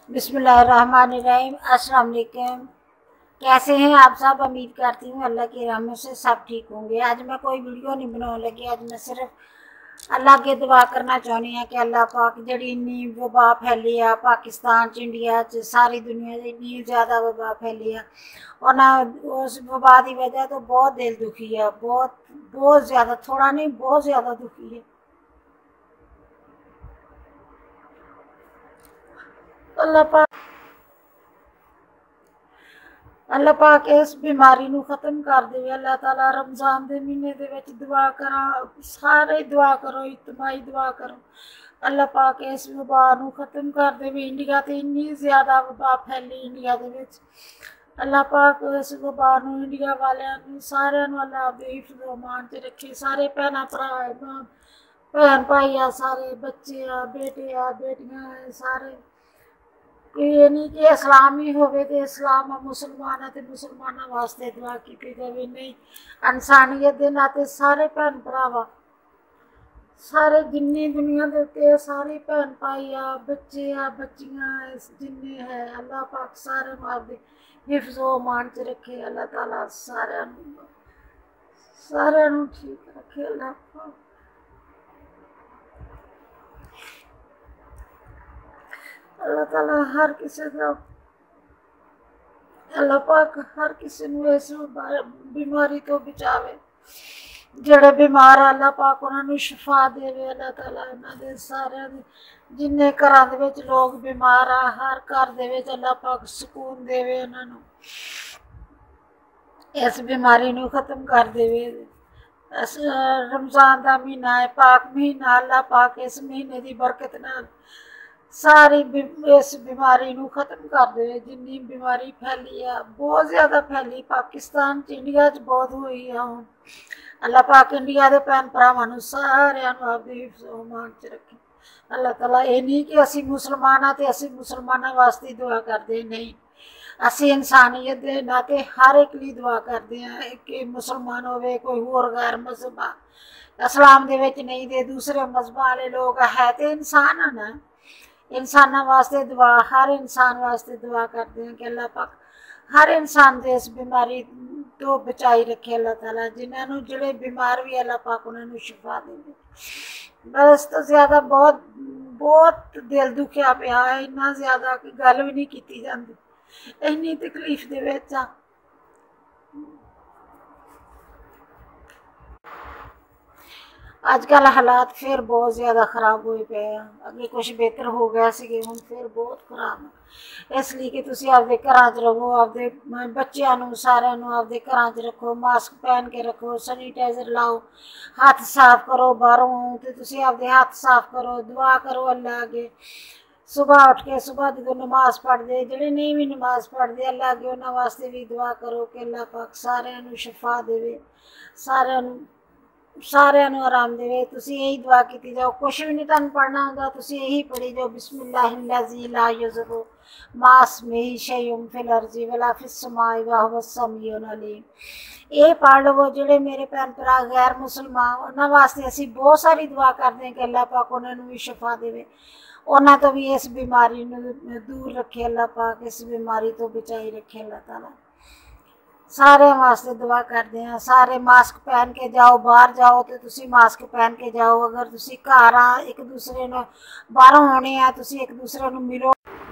बिस्मिल्लाहिर्रहमानिर्रहीम। अस्सलाम वालेकुम। कैसे हैं आप सब? उम्मीद करती हूँ अल्लाह की रहमत से सब ठीक होंगे। आज मैं कोई वीडियो नहीं बनाने लगी। आज मैं सिर्फ अल्लाह के दुआ करना चाहनी है कि अल्लाह पाक जी इन्नी वबा फैली है पाकिस्तान च, इंडिया च, सारी दुनिया इन्नी ज़्यादा वबा फैली है और ना उस वबा की वजह तो बहुत दिल दुखी है, बहुत बहुत ज़्यादा, थोड़ा नहीं बहुत ज़्यादा दुखी है। अल्लाह पाक इस बीमारी नू खत्म कर दे। अल्लाह ताला रमज़ान के महीने दे विच दुआ करा, सारे दुआ करो, इज्तमाही दुआ करो। अल्लाह पाक इस वबा नू खत्म कर दे। इंडिया ते इन्नी ज़्यादा वबा फैली इंडिया दे विच। अल्लाह पाक इस वबा नू इंडिया वालियां नू सारियां नू अल्लाह दे हिफ्ज़ अमान च रखे। सारे भैन भरा भैन भाई आ, सारे बच्चे आ, बेटे आ, बेटियां आ, सारे ये नहीं कि इस्लाम ही होवे ते इस्लाम मुसलमान है तो मुसलमानों वास्ते दुआ की जाए, नहीं इंसानियत के नाते सारे भैन भरावा, सारे जिन्नी दुनिया के उत्ते सारे भैन भाई आ, बच्चे आ, बच्चियां जिन्ने है, अल्लाह पाक सारे आपदे हिफ्ज़ अमान च रखे। अल्लाह ताला सारे ठीक रखे। अल्लाह पाक अल्लाह ताला हर किसी का, अल्लाह पाक हर किसी को इस बीमारी तो बचावे। जेड़े बीमार अल्लाह पाक उन्होंने शिफा देवे। अल्लाह ताला उन्होंने सारे जिन्ने घर लोग बीमार आ, हर घर अल्लाह पाक सुकून देवे, उन्होंने इस बीमारी नू खत्म कर देवे। रमज़ान का महीना है, पाक महीना, अल्लाह पाक इस महीने की बरकत नाल सारी इस बीमारी नू खत्म कर दे। जिन्नी बीमारी फैली है बहुत ज़्यादा फैली पाकिस्तान च, इंडिया च बहुत हुई है। हुण अल्लाह पाक इंडिया के भैन भरावां सारियां आपदे हिफ्ज़ अमान च रखे। अल्लाह ताला ये नहीं कि असी मुसलमान हाँ तो असी मुसलमानों वास्ते दुआ करते, नहीं, असी इंसानियत के नाते हर एक लिए दुआ करते हैं कि मुसलमान होवे, कोई होर गैर मजहब आ, इस्लाम दे विच नहीं दे दूसरे मजहब वाले लोग है तो इंसान है ना। इंसानों वास्ते दुआ, हर इंसान वास्ते दुआ करते हैं कि अल्लाह पाक हर इंसान को इस बीमारी तो बचाई रखे। अल्लाह ताला जिन्होंने जोड़े बीमार भी अल्लाह पाक उन्होंने शिफा दे। बस तो ज़्यादा बहुत बहुत दिल दुखिया पिया है, इन्ना ज़्यादा कि गल भी नहीं की जाती, इन्नी तकलीफ दे विच आ। अजकल हालात फिर बहुत ज़्यादा खराब हुए पे हैं। अगे कुछ बेहतर हो गया सी, हुण फिर बहुत खराब है। इसलिए कि तुसीं आपदे घरां च रहो, आपदे बच्चों नूं सारिआं नूं आपदे घरां च रखो, मास्क पहन के रखो, सैनीटाइजर लाओ, हथ साफ करो, बाहरों तो तुसीं आपदे हथ साफ करो, दुआ करो अल्लाह अगे। सुबह उठ के सुबह जो नमाज पढ़ते, जोड़े नहीं भी नमाज पढ़ते, अल्लाह अगे उन्होंने वास्ते भी दुआ करो कि अल्लाह पाक सारिआं नूं शिफा देवे, सारिआं नूं आराम देवे। तुसीं यही दुआ की जाओ, कुछ भी नहीं तुहानूं पढ़ना होंदा, तुसीं यही पढ़ी जाओ, बिस्मिल्लाहिल्लज़ी ला यज़ुरु मा इस्मिही शैउन फिल अर्ज़ि वला फिस समाई व हुवस समीउल अलीम। ये पढ़ लो। जोड़े मेरे भैन भरा गैर मुसलमान उन्होंने वास्ते असीं बहुत सारी दुआ करते हैं कि अल्लाह पाक उन्होंने भी शिफा देवे, उन्होंने तो भी इस बीमारी दूर रखे। अल्लाह पाक इस बीमारी तो बचाई रखे। अल्लाह ताला सारे वास्ते दुआ करते हैं। सारे मास्क पहन के जाओ, बाहर जाओ तो तुसी मास्क पहन के जाओ। अगर तुसी घर आ एक दूसरे ने बाहरों आने हैं, तुसी एक दूसरे को मिलो।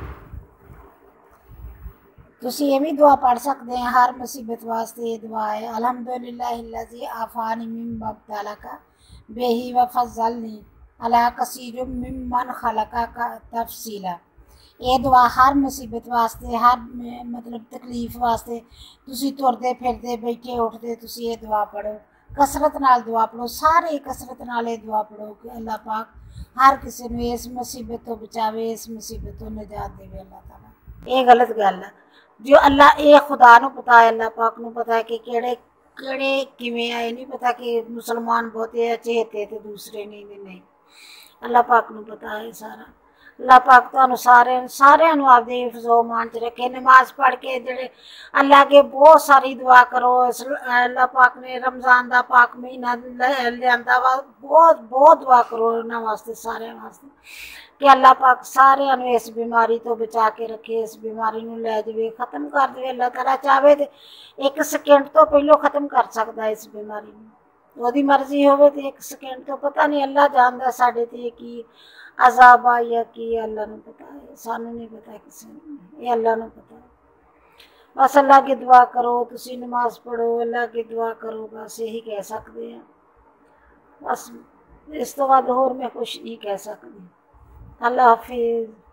तुसी ये भी दुआ पढ़ सकते हैं हर मुसीबत वास्ते। ये दुआ है अल्हम्दुलिल्लाहिल्लज़ी आफ़ानी मिम्मा इब्तलाका बिही व फज़्ज़लनी अला कसीरिम मिम्मन खलका का तफसीला। ये दुआ हर मुसीबत वास्ते, हर मतलब तकलीफ वास्ते, तुसी तुरदे फिरदे बैठे उठते तुसी ये दुआ पढ़ो, कसरत नाल दुआ पढ़ो, सारे कसरत नाल ये दुआ पढ़ो कि अल्लाह पाक हर किसी ने इस मुसीबत तो बचावे, इस मुसीबत तो निजात देवे। अल्लाह ताला ये गलत गल है जो अल्लाह ये खुदा नूं पता है, अल्लाह पाक नूं पता है कि केड़े केड़े किवें आए, नहीं पता कि मुसलमान बहुते अच्छे थे तो दूसरे नहीं, अल्लाह पाक नूं पता है सारा। अल्लाह पाक तुहानूं सारिआं नूं आपदे हिफ्ज़ अमान च रखे। नमाज पढ़ के जेड़े अल्लाह के बहुत सारी दुआ करो। अल्लाह पाक ने रमज़ान का पाक महीना लिआंदा वा, बहुत बहुत दुआ करो उन्हां वास्ते, सारिआं वास्ते। कि अल्लाह पाक सारिਆਂ ਨੂੰ इस बीमारी तो बचा के रखे, इस बीमारी ਨੂੰ लै जावे, खत्म कर दे। अल्लाह ताला चाहे तो 1 सेकंड तो पहलों खत्म कर सकता है इस बीमारी ਨੂੰ। ਉਹਦੀ मर्जी होवे तो 1 सेकंड तो पता नहीं, अल्लाह जानदा साडे ते की अजाब आ या की, अल्लाह ਨੂੰ पता है, सानू नहीं पता, किसी ਨੂੰ, ये अल्लाह ਨੂੰ पता है। बस अल्लाह की दुआ करो, तुसी नमाज पढ़ो, अल्लाह की दुआ करो, बस यही कह सकते हैं। बस इस तो बाद होर मैं कुछ नहीं कह सकती। अल्लाह हाफिज़।